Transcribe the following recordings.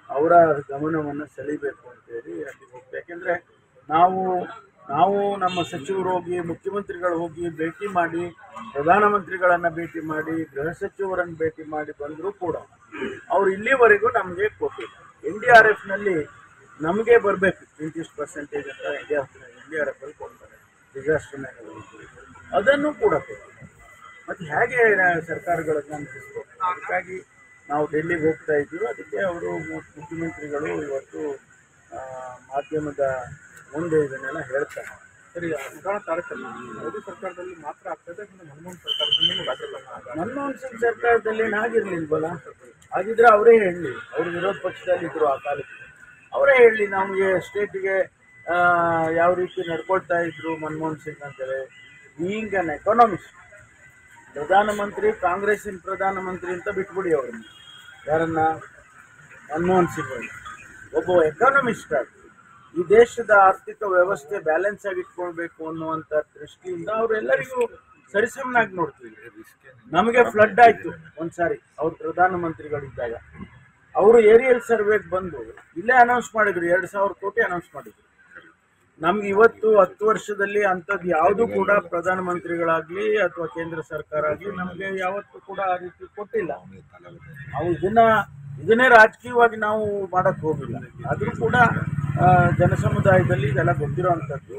ಅವರ ಗಮನವನ್ನು ಸೆಳೀಬೇಕು ಅಂತೇಳಿ ಅಲ್ಲಿ ಹೋಗ್ತೀವಿ. ಯಾಕೆಂದರೆ ನಾವು ನಾವು ನಮ್ಮ ಸಚಿವರು ಹೋಗಿ, ಮುಖ್ಯಮಂತ್ರಿಗಳು ಹೋಗಿ ಭೇಟಿ ಮಾಡಿ, ಪ್ರಧಾನಮಂತ್ರಿಗಳನ್ನು ಭೇಟಿ ಮಾಡಿ, ಗೃಹ ಸಚಿವರನ್ನು ಭೇಟಿ ಮಾಡಿ ಬಂದರೂ ಕೂಡ ಅವರು ಇಲ್ಲಿವರೆಗೂ ನಮಗೆ ಕೊಟ್ಟಿಲ್ಲ. NDRFನಲ್ಲಿ ನಮಗೆ ಬರಬೇಕು ಇಂತಿಷ್ಟು ಪರ್ಸೆಂಟೇಜ್ ಅಂತ NDRFಲ್ಲಿ ಕೊಡ್ತಾರೆ, ಡಿಸಾಸ್ಟರ್ ಮ್ಯಾನೇಜ್ಮೆಂಟ್, ಅದನ್ನು ಕೂಡ ಕೊಟ್ಟಿಲ್ಲ. ಮತ್ತು ಹೇಗೆ ಸರ್ಕಾರಗಳನ್ನು ಅನಿಸ್ಬೇಕು? ಅದಕ್ಕಾಗಿ ನಾವು ಡೆಲ್ಲಿಗೆ ಹೋಗ್ತಾ ಇದ್ದೀವಿ. ಅದಕ್ಕೆ ಅವರು ಮುಖ್ಯಮಂತ್ರಿಗಳು ಇವತ್ತು ಮಾಧ್ಯಮದ ಮುಂದೆ ಇದನ್ನೆಲ್ಲ ಹೇಳ್ತಾರೆ. ಸರಿ, 16 ತಾರೀಕಲ್ಲಿ ಮೋದಿ ಸರ್ಕಾರದಲ್ಲಿ ಮಾತ್ರ ಆಗ್ತದೆ, ಮನಮೋಹನ್ ಸರ್ಕಾರದಲ್ಲಿ ಮನಮೋಹನ್ ಸಿಂಗ್ ಸರ್ಕಾರದಲ್ಲಿ ಆಗಿರ್ಲಿಲ್ವಲ್ಲ? ಹಾಗಿದ್ರೆ ಅವರೇ ಹೇಳಲಿ, ಅವರು ವಿರೋಧ ಪಕ್ಷದಲ್ಲಿ ಇದ್ರು ಆ ಕಾಲಕ್ಕೆ, ಅವರೇ ಹೇಳಲಿ ನಮಗೆ ಸ್ಟೇಟಿಗೆ ಯಾವ ರೀತಿ ನಡ್ಕೊಳ್ತಾ ಇದ್ರು ಮನಮೋಹನ್ ಸಿಂಗ್ ಅಂತೇಳಿ. ಬೀಯಿಂಗ್ ಅನ್ ಎಕಾನಮಿಸ್ಟ್, ಪ್ರಧಾನಮಂತ್ರಿ, ಕಾಂಗ್ರೆಸ್ಸಿನ ಪ್ರಧಾನಮಂತ್ರಿ ಅಂತ ಬಿಟ್ಬಿಡಿ ಅವ್ರನ್ನ, ಯಾರನ್ನ, ಮನಮೋಹನ್ ಸಿಂಗ್ ಅವರು ಒಬ್ಬ ಎಕಾನಮಿಸ್ಟ್ ಆಗಿ ಈ ದೇಶದ ಆರ್ಥಿಕ ವ್ಯವಸ್ಥೆ ಬ್ಯಾಲೆನ್ಸ್ ಆಗಿ ಇಟ್ಕೊಳ್ಬೇಕು ಅನ್ನುವಂಥ ದೃಷ್ಟಿಯಿಂದ ಅವರೆಲ್ಲರಿಗೂ ಸರಿಸಮನಾಗಿ ನೋಡ್ತೀವಿ. ನಮಗೆ ಫ್ಲಡ್ ಆಯಿತು ಒಂದ್ಸಾರಿ ಅವ್ರು ಪ್ರಧಾನಮಂತ್ರಿಗಳಿದ್ದಾಗ, ಅವರು ಏರಿಯಲ್ ಸರ್ವೆಗೆ ಬಂದು ಇಲ್ಲೇ ಅನೌನ್ಸ್ ಮಾಡಿದ್ರು, 2,000 ಕೋಟಿ ಅನೌನ್ಸ್ ಮಾಡಿದ್ರು. ನಮ್ಗೆ ಇವತ್ತು 10 ವರ್ಷದಲ್ಲಿ ಅಂಥದ್ದು ಯಾವುದು ಕೂಡ ಪ್ರಧಾನಮಂತ್ರಿಗಳಾಗಲಿ ಅಥವಾ ಕೇಂದ್ರ ಸರ್ಕಾರ ಆಗಲಿ ನಮಗೆ ಯಾವತ್ತೂ ಕೂಡ ಆ ರೀತಿ ಕೊಟ್ಟಿಲ್ಲ. ನಾವು ಇದನ್ನೇ ರಾಜಕೀಯವಾಗಿ ನಾವು ಮಾಡಕ್ಕೆ ಹೋಗಿಲ್ಲ. ಆದರೂ ಕೂಡ ಜನಸಮುದಾಯದಲ್ಲಿ ಇದೆಲ್ಲ ಗೊತ್ತಿರೋವಂಥದ್ದು.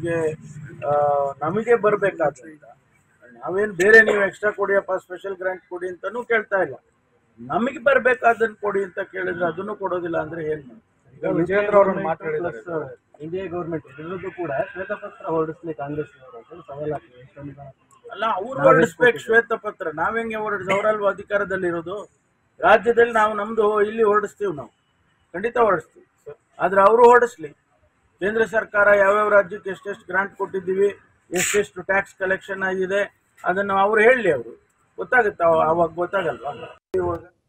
ನಮಗೆ ಬರಬೇಕಾದ್ರಿಂದ ನಾವೇನು ಬೇರೆ ನೀವು ಎಕ್ಸ್ಟ್ರಾ ಕೊಡಿಯಪ್ಪ, ಸ್ಪೆಷಲ್ ಗ್ರಾಂಟ್ ಕೊಡಿ ಅಂತಲೂ ಕೇಳ್ತಾ ಇಲ್ಲ. ನಮಗೆ ಬರಬೇಕಾದನ್ನು ಕೊಡಿ ಅಂತ ಕೇಳಿದ್ರೆ ಅದನ್ನು ಕೊಡೋದಿಲ್ಲ ಅಂದರೆ ಏನು ಮಾಡಿ? ಈಗ ವಿಜಯೇಂದ್ರ ಅವರನ್ನು ಮಾತಾಡಿದ್ದಾರೆ, ಇಂಡಿಯಾ ಗೌರ್ಮೆಂಟ್ ವಿರುದ್ಧ ಕೂಡ ಶ್ವೇತಪತ್ರ ಹೊರಡಿಸ್ಲಿ ಕಾಂಗ್ರೆಸ್ ಸವಾಲಾಗ್ತದೆ. ಅಲ್ಲ, ಅವ್ರು ಹೊರಡಿಸ್ಬೇಕು ಶ್ವೇತಪತ್ರ, ನಾವೆಂಗೆ ಹೊರಡಿಸ್? ಅವರಲ್ವ ಅಧಿಕಾರದಲ್ಲಿರೋದು? ರಾಜ್ಯದಲ್ಲಿ ನಾವು ನಮ್ದು ಇಲ್ಲಿ ಹೊರಡಿಸ್ತೀವಿ, ನಾವು ಖಂಡಿತ ಹೊರಡಿಸ್ತೀವಿ. ಆದ್ರೆ ಅವರು ಹೊರಡಿಸ್ಲಿ. ಕೇಂದ್ರ ಸರ್ಕಾರ ಯಾವ್ಯಾವ ರಾಜ್ಯಕ್ಕೆ ಎಷ್ಟೆಷ್ಟು ಗ್ರಾಂಟ್ ಕೊಟ್ಟಿದ್ದೀವಿ, ಎಷ್ಟೆಷ್ಟು ಟ್ಯಾಕ್ಸ್ ಕಲೆಕ್ಷನ್ ಆಗಿದೆ, ಅದನ್ನು ಅವ್ರು ಹೇಳಲಿ. ಅವರು ಗೊತ್ತಾಗುತ್ತೆ, ಅವಾಗ ಗೊತ್ತಾಗಲ್ವಾ? ಇವಾಗ